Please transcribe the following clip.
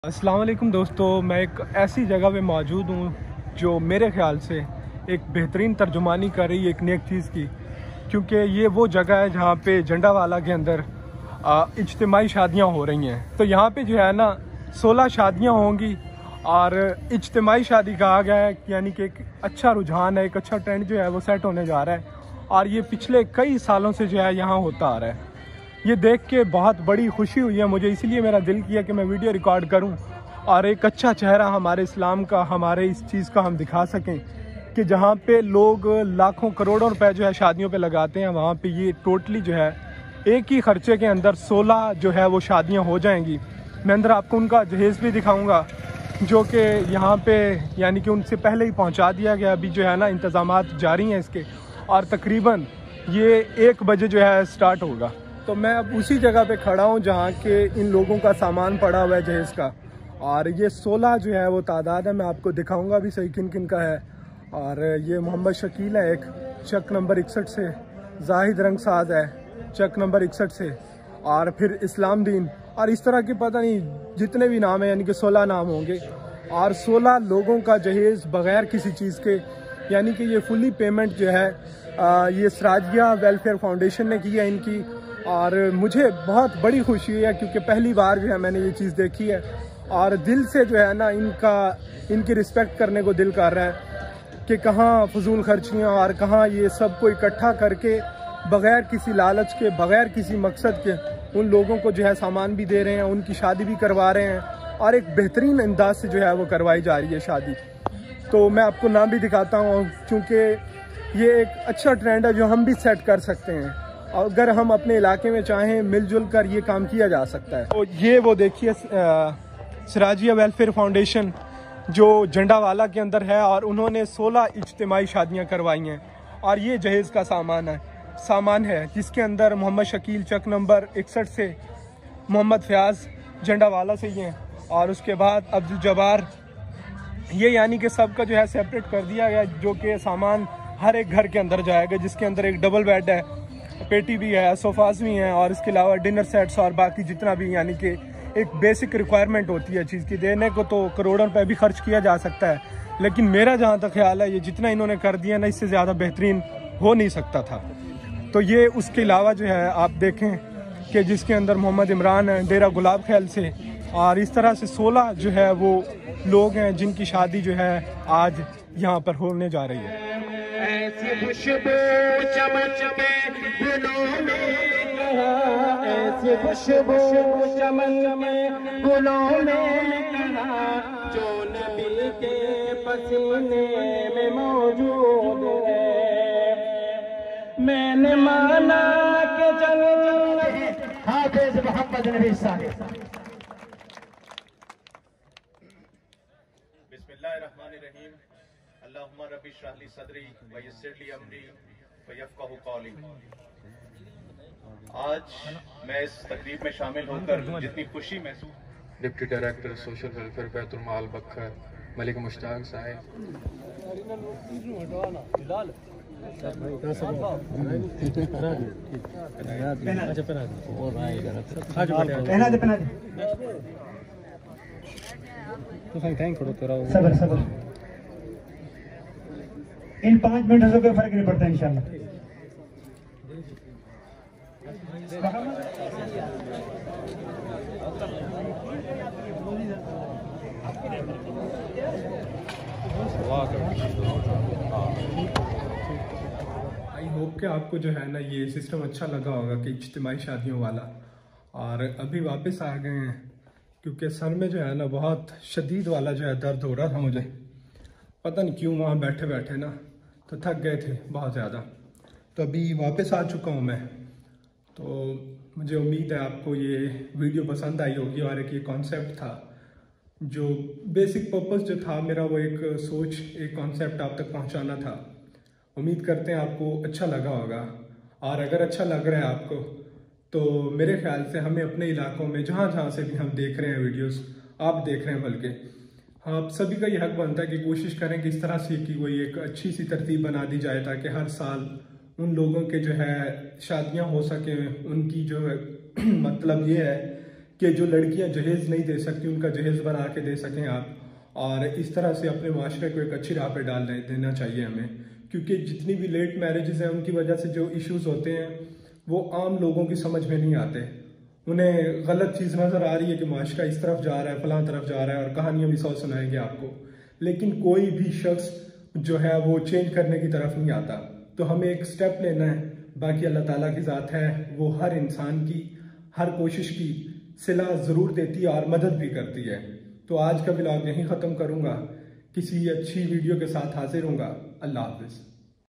अस्सलाम वालेकुम दोस्तों, मैं एक ऐसी जगह पे मौजूद हूँ जो मेरे ख़्याल से एक बेहतरीन तर्जुमानी कर रही है एक नेक चीज़ की। क्योंकि ये वो जगह है जहाँ पे जंडावाला के अंदर इज्तिमाई शादियाँ हो रही हैं। तो यहाँ पे जो है ना 16 शादियाँ होंगी और इज्तिमाई शादी कहा गया है, यानी कि एक अच्छा रुझान है, एक अच्छा ट्रेंड जो है वो सेट होने जा रहा है। और ये पिछले कई सालों से जो है यहाँ होता आ रहा है। ये देख के बहुत बड़ी खुशी हुई है मुझे, इसलिए मेरा दिल किया कि मैं वीडियो रिकॉर्ड करूं और एक अच्छा चेहरा हमारे इस्लाम का, हमारे इस चीज़ का हम दिखा सकें कि जहां पे लोग लाखों करोड़ों रुपए जो है शादियों पे लगाते हैं, वहां पे ये टोटली जो है एक ही खर्चे के अंदर 16 जो है वो शादियां हो जाएंगी। मैं अंदर आपको उनका जहेज़ भी दिखाऊँगा जो कि यहाँ पे यानी कि उनसे पहले ही पहुँचा दिया गया। अभी जो है ना इंतज़ामात जारी हैं इसके और तकरीबन ये 1 बजे जो है स्टार्ट होगा। तो मैं अब उसी जगह पे खड़ा हूँ जहाँ के इन लोगों का सामान पड़ा हुआ है जहेज़ का, और ये 16 जो है वो तादाद है। मैं आपको दिखाऊंगा भी सही किन किन का है। और ये मोहम्मद शकील है एक, चक नंबर 61 से। जाहिद रंगसाज है चक नंबर 61 से। और फिर इस्लाम दीन, और इस तरह के पता नहीं जितने भी नाम हैं, यानी कि 16 नाम होंगे। और 16 लोगों का जहेज़ बग़ैर किसी चीज़ के, यानी कि ये फुली पेमेंट जो है ये सराजिया वेलफेयर फाउंडेशन ने की है इनकी। और मुझे बहुत बड़ी खुशी है क्योंकि पहली बार जो है मैंने ये चीज़ देखी है और दिल से जो है ना इनकी रिस्पेक्ट करने को दिल कर रहा है कि कहाँ फजूल खर्चियाँ और कहाँ ये सब को इकट्ठा करके बग़ैर किसी लालच के, बग़ैर किसी मकसद के उन लोगों को जो है सामान भी दे रहे हैं, उनकी शादी भी करवा रहे हैं और एक बेहतरीन अंदाज से जो है वो करवाई जा रही है शादी। तो मैं आपको नाम भी दिखाता हूँ क्योंकि ये एक अच्छा ट्रेंड है जो हम भी सेट कर सकते हैं। अगर हम अपने इलाके में चाहें मिलजुल कर ये काम किया जा सकता है। तो ये वो देखिए सराजिया वेलफेयर फाउंडेशन जो जंडावाला के अंदर है और उन्होंने 16 इज्तिमाई शादियां करवाई हैं। और ये जहेज़ का सामान है जिसके अंदर मोहम्मद शकील चक नंबर 61 से, मोहम्मद फयाज जंडावाला से ही हैं, और उसके बाद अब्दुल जब्बार, ये यानी कि सबका जो है सेपरेट कर दिया गया, जो कि सामान हर एक घर के अंदर जाएगा, जिसके अंदर एक डबल बेड है, पेटी भी है, सोफाज भी हैं, और इसके अलावा डिनर सेट्स और बाकी जितना भी, यानी कि एक बेसिक रिक्वायरमेंट होती है चीज़ की। देने को तो करोड़ों रुपए भी खर्च किया जा सकता है, लेकिन मेरा जहाँ तक ख्याल है ये जितना इन्होंने कर दिया ना, इससे ज़्यादा बेहतरीन हो नहीं सकता था। तो ये उसके अलावा जो है आप देखें कि जिसके अंदर मोहम्मद इमरान है डेरा गुलाब खैल से, और इस तरह से 16 जो है वो लोग हैं जिनकी शादी जो है आज यहाँ पर होने जा रही है। ऐसी खुशबू चमन में गुलों में, ऐसी खुशबू चमन में गुलों में, जो नबी के पसीने में मौजूद है। मैंने माना कि जन्नत हाफिज मोहम्मद नबी साहब। बिस्मिल्लाहिर्रहमानिर्रहीम। अल्लाहुम्मा रब्बि इश्रह ली सदरी व यस्सिर ली अमरी फयफ्क़हू क़ौली। आज मैं इस तकरीब में शामिल होकर जितनी खुशी महसूस। Deputy director social welfare Baitul Maal बखर मलिक मुश्ताक साहब, इन 5 मिनटों से कोई फर्क नहीं पड़ता इंशाल्लाह। आई होप कि आपको जो है ना ये सिस्टम अच्छा लगा होगा कि इज्तिमाई शादियों वाला। और अभी वापस आ गए हैं क्योंकि सर में जो है ना बहुत शदीद वाला जो है दर्द हो रहा था मुझे, पता नहीं क्यों, वहाँ बैठे बैठे ना तो थक गए थे बहुत ज़्यादा। तो अभी वापस आ चुका हूँ मैं। तो मुझे उम्मीद है आपको ये वीडियो पसंद आई होगी। और एक ये कॉन्सेप्ट था, जो बेसिक पर्पस जो था मेरा, वो एक सोच, एक कॉन्सेप्ट आप तक पहुँचाना था। उम्मीद करते हैं आपको अच्छा लगा होगा। और अगर अच्छा लग रहा है आपको तो मेरे ख्याल से हमें अपने इलाकों में जहाँ से भी हम देख रहे हैं वीडियोस, आप देख रहे हैं बल्कि, आप सभी का ये हक बनता है कि कोशिश करें कि इस तरह से कि कोई एक अच्छी सी तरतीब बना दी जाए ताकि हर साल उन लोगों के जो है शादियां हो सकें। उनकी जो है मतलब ये है कि जो लड़कियां जहेज़ नहीं दे सकती उनका जहेज़ बना के दे सकें आप, और इस तरह से अपने माशरे को एक अच्छी राह पे डाल देना चाहिए हमें। क्योंकि जितनी भी लेट मैरिजेस हैं उनकी वजह से जो इश्यूज होते हैं वो आम लोगों की समझ में नहीं आते। उन्हें गलत चीज़ नज़र आ रही है कि माशरा इस तरफ जा रहा है, फलां तरफ जा रहा है, और कहानियाँ भी 100 सुनाएंगे आपको, लेकिन कोई भी शख्स जो है वो चेंज करने की तरफ नहीं आता। तो हमें एक स्टेप लेना है, बाकी अल्लाह ताला की ज़ात है, वो हर इंसान की हर कोशिश की सिला ज़रूर देती है और मदद भी करती है। तो आज का व्लॉग यहीं ख़त्म करूँगा, किसी अच्छी वीडियो के साथ हाजिर होऊंगा। अल्लाह हाफ़िज़।